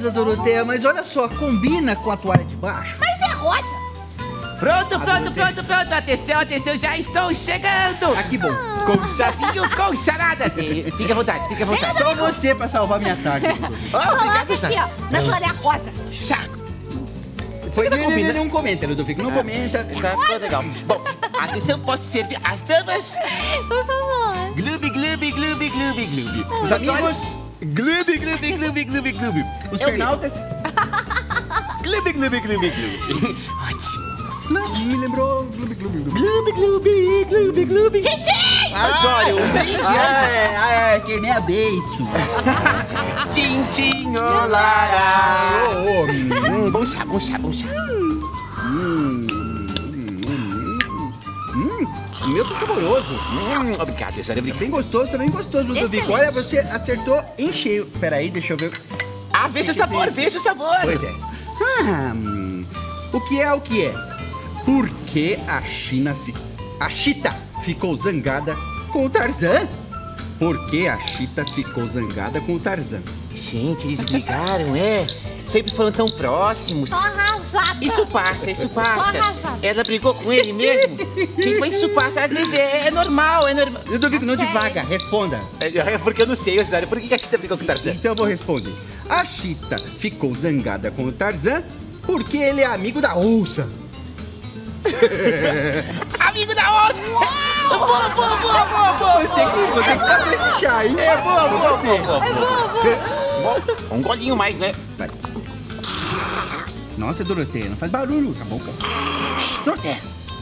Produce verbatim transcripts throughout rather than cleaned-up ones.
beleza, Doroteia, mas olha só, combina com a toalha de baixo. Mas é rosa. Pronto, pronto, pronto, pronto. Atenção, atenção, já estou chegando. Ah, que bom. Com chazinho, com charadas. Fique à vontade, fique à vontade. Só você pra salvar minha tarde. Oh, obrigado, Coloca aqui, ó, na toalha rosa. Chaco. Foi, não não, combina. não, não comenta, Ludovico, não comenta. Tá, ficou legal. Bom, atenção, posso servir as damas? Por favor. Gloob, gloob, gloob, gloob, gloob. Os amigos, Gloob, gloob, gloob, gloob, gloob. os Eu pernaltas. Gloob, gloob, gloob, gloob. Ótimo. Não, me lembrou. Gloob, gloob, gloob. Gloob, gloob, gloob, gloob. Tchim, Mas olha, um brinde Ah, antes. é, ah, é, que nem a beiço. Tchim, tchim, olará. Oh, oh, Hum, bom chá, bom chá, bom chá. hum, hum, o meu tá saboroso. Hum, obrigado, Cesare, obrigado. Bem gostoso, também gostoso, Ludovico. Excelente. Olha, você acertou em cheio. Peraí, deixa eu ver. Ah, veja o sabor, veja o sabor. Pois é. Ah, hum, o que é o que é? Por que a China fi... a Chita ficou zangada com o Tarzan? Por que a Chita ficou zangada com o Tarzan? Gente, eles brigaram, é? Sempre foram tão próximos. tô arrasada. Isso passa, isso passa. Tô arrasada. Ela brigou com ele mesmo? Gente, mas isso passa, às vezes é, é normal, é normal. Ludovico, não Ok. divaga, responda. É, é porque eu não sei, Cesare, por que que a Chita brigou com o Tarzan? Então eu vou responder. A Chita ficou zangada com o Tarzan porque ele é amigo da onça. Amigo da onça! Boa, boa, boa, boa, boa! Você que, você que passou esse chá, hein? É boa, boa, Você. boa, boa. É boa, boa. Bom, um golinho mais, né? Vai. Nossa, Doroteia, não faz barulho com a boca. Doroteia.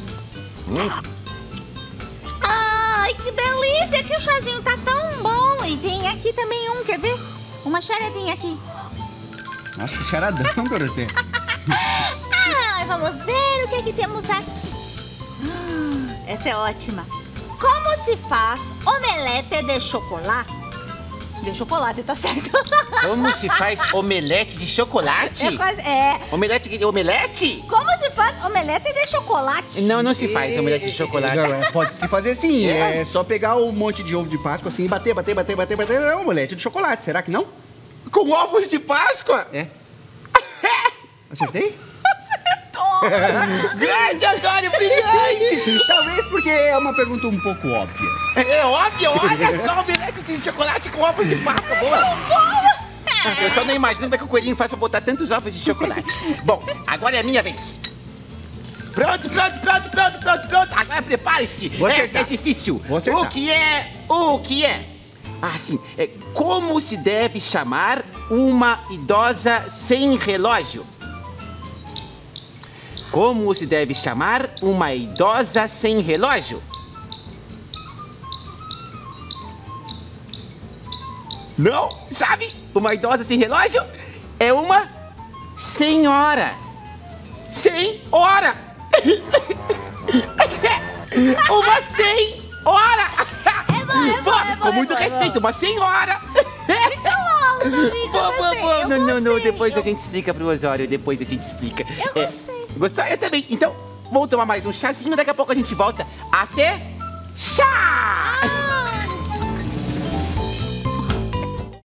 Ai, que delícia, que o chazinho tá tão bom. E tem aqui também um, quer ver? Uma charadinha aqui. Nossa, que charadão, Doroteia. Ai, vamos ver o que é que temos aqui. Hum, essa é ótima. Como se faz omelete de chocolate? De chocolate, tá certo. Como se faz omelete de chocolate? É quase, é. Omelete de omelete? Como se faz omelete de chocolate? Não, não se faz omelete de chocolate. Não, é, pode se fazer sim. É só pegar um monte de ovo de Páscoa assim e bater, bater, bater, bater, bater. É um omelete de chocolate, será que não? Com ovos de Páscoa? É. Acertei? Grande, Osório, brilhante! Talvez porque é uma pergunta um pouco óbvia. É óbvio, olha só, omelete de chocolate com ovos de Páscoa, boa! Eu só não imagino como é que o coelhinho faz pra botar tantos ovos de chocolate. Bom, agora é a minha vez. Pronto, pronto, pronto, pronto, pronto, pronto. Agora prepare-se. Vou Essa acertar. é difícil. Vou acertar. O que é? O que é? Ah, sim. É, como se deve chamar uma idosa sem relógio? Como se deve chamar uma idosa sem relógio? Não? Sabe? Uma idosa sem relógio é uma senhora. Senhora! Uma senhora! É bom, é bom, Boa, é bom, com é muito bom, é respeito, uma senhora! Bom, Ludovico, Boa, eu boa, gostei, boa. eu Não, não, não. gostei. Depois a gente explica pro Osório. Depois a gente explica. Eu É, gostei. gostou? Eu também. Então, vamos tomar mais um chazinho. Daqui a pouco a gente volta. Até chá!